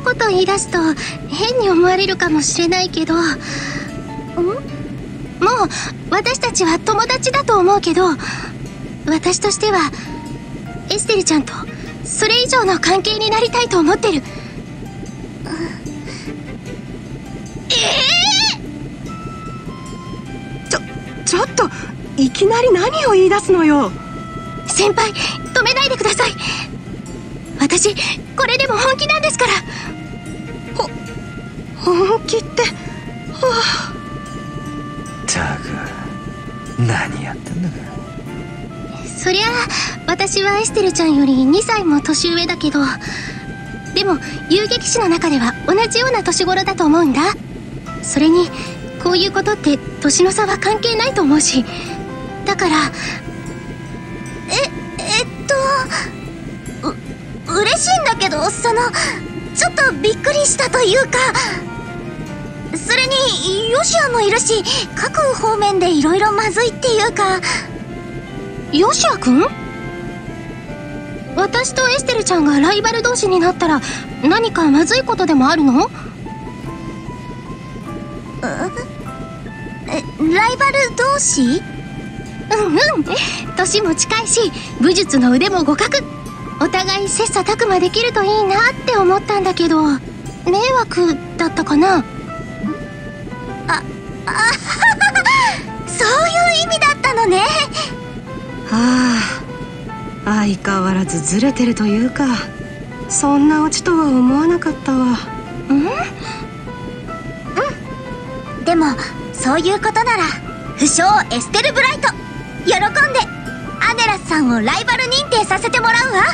こと言い出すと変に思われるかもしれないけど、もう私たちは友達だと思うけど、私としてはエステルちゃんとそれ以上の関係になりたいと思ってる。 ちょっといきなり何を言い出すのよ。 先輩、止めないでください。私これでも本気なんですから。 本気って。 ったく何やってんだか。 そりゃ私はエステルちゃんより2歳も年上だけど、でも遊撃士の中では同じような年頃だと思うんだ。それにこういうことって年の差は関係ないと思うし、だから嬉しいんだけど、ちょっとびっくりしたというか、それにヨシアもいるし、各方面でいろいろまずいっていうか。ヨシアくん？私とエステルちゃんがライバル同士になったら何かまずいことでもあるの？ライバル同士？年も近いし武術の腕も互角、お互い切磋琢磨できるといいなって思ったんだけど、迷惑だったかな？そういう意味だったのね。 相変わらずずれてるというか、そんなオチとは思わなかったわ。 でもそういうことなら不肖エステルブライト喜んでアネラスさんをライバル認定させてもらうわ。や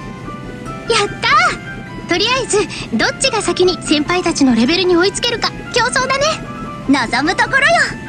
ったー。とりあえずどっちが先に先輩たちのレベルに追いつけるか競争だね。望むところよ。